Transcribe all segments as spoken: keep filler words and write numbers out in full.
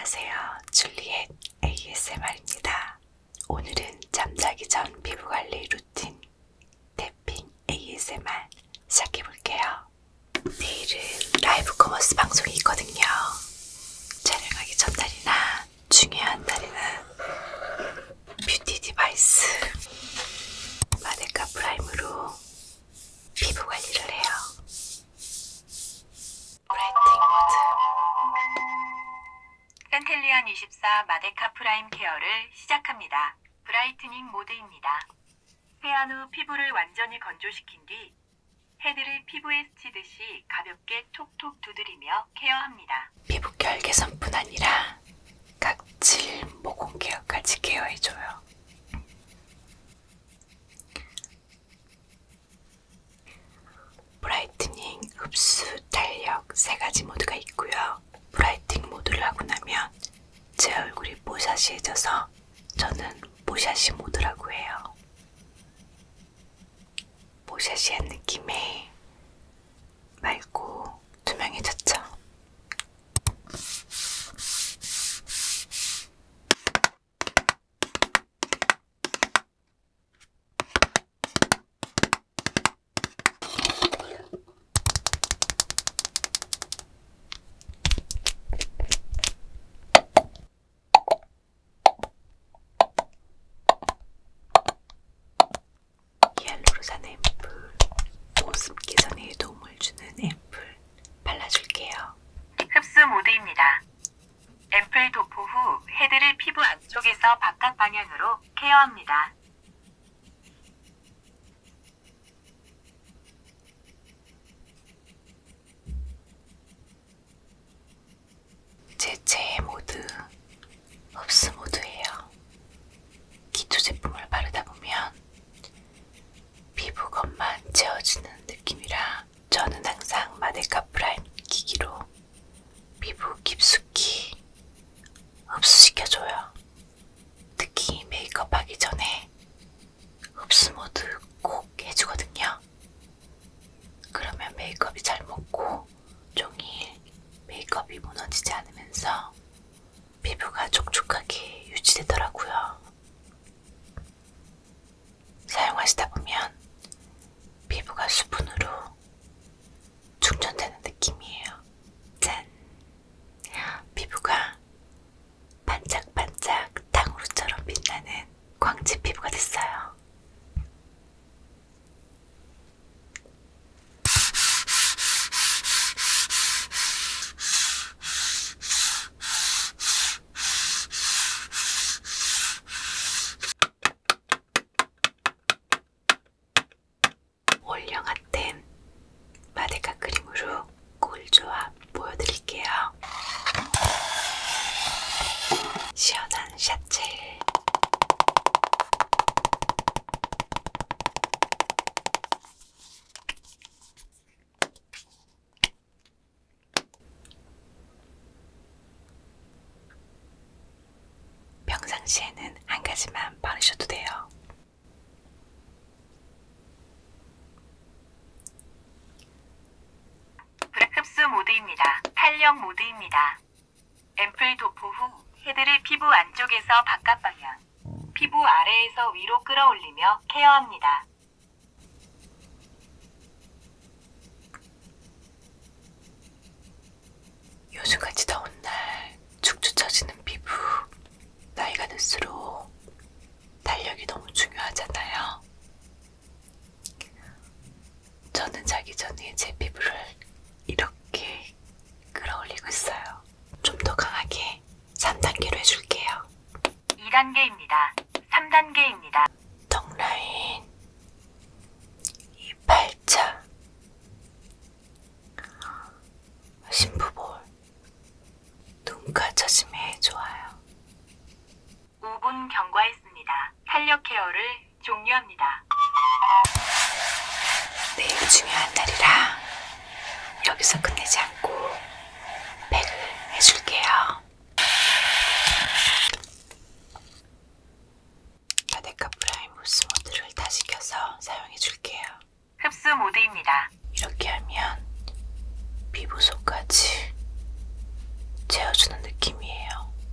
안녕하세요. 줄리엣 에이에스엠알입니다. 오늘은 잠자기 전 피부관리 루틴 탭핑 에이에스엠알 시작해볼게요. 내일은 라이브 커머스 방송이 있거든요. 촬영하기 전날이나 중요한 날에는 뷰티 디바이스 마데카 프라임으로 피부 관리를 해요. 브라이팅 모드 센텔리안 이십사 마데카 프라임 케어를 시작합니다. 브라이트닝 모드입니다. 세안 후 피부를 완전히 건조시킨 뒤 헤드를 피부에 스치듯이 가볍게 톡톡 두드리며 케어합니다. 피부결 개선뿐 아니라 각질, 모공 케어까지 케어해줘요. 브라이트닝, 흡수, 탄력 세 가지 모드가 있고요. 브라이팅 모드를 하고 나면 제 얼굴이 뽀샤시해져서 저는 뽀샤시 모드라고 해요. 뽀샤시한 느낌에 맑고 투명해졌죠. 히알루로산 앰플, 보습 개선에 도움을 주는 앰플 발라줄게요. 흡수 모드입니다. 앰플 도포 후 헤드를 피부 안쪽에서 바깥 방향으로 케어합니다. 제 최애 모드, 흡수 모드예요. 기초 제품을 바르다 보면 피부 겉만 채워지는 느낌이라 저는 항상 마데카 프라임 기기로 피부 깊숙이 흡수시켜줘요. 특히 메이크업 하기 전에 흡수 모드 꼭 해주거든요. 그러면 메이크업이 잘 먹고 종일 메이크업이 무너지지 않으면서 피부가 촉촉하게 유지되더라고요. 사용하시다 보면 피부가 수분으로 충전되는 느낌이에요. 짠! 피부가 반짝반짝 탕후루처럼 빛나는 광채 피부가 됐어요. 올영 핫템 마데카 크림으로 꿀조합 보여드릴게요. 시원한 샷젤, 평상시에는 한 가지만 바르셔도 돼요. 흡수 모드입니다. 탄력 모드입니다. 앰플 도포 후 헤드를 피부 안쪽에서 바깥 방향, 피부 아래에서 위로 끌어올리며 케어합니다. 요즘같이 더운 날 축축 처지는 피부, 나이가 들수록 탄력이 너무 중요하잖아요. 저는 자기 전에 제 피부를 이렇게 끌어올리고 있어요. 좀 더 강하게 삼 단계로 해줄게요. 이 단계입니다. 삼 단계입니다. 턱라인, 이 팔자, 심부볼, 눈가 처짐에 좋아요. 오 분 경과했습니다. 탄력 케어를 종료합니다. 내일 중요한 날이라 여기서 끝내지 않고 팩을 해줄게요. 마데카 프라임 흡수 모드를 다시 켜서 사용해줄게요. 흡수 모드입니다. 이렇게 하면 피부 속까지 채워주는 느낌이에요.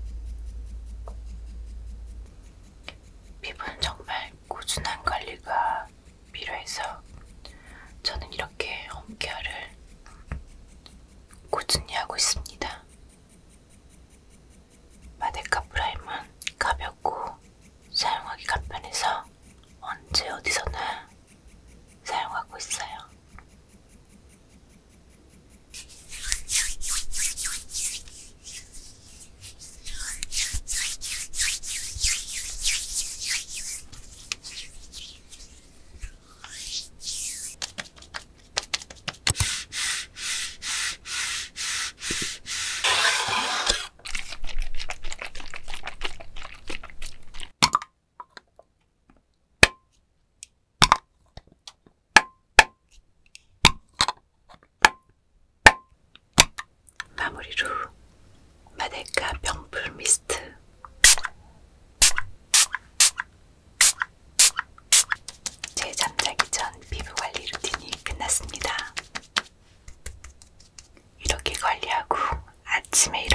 아침에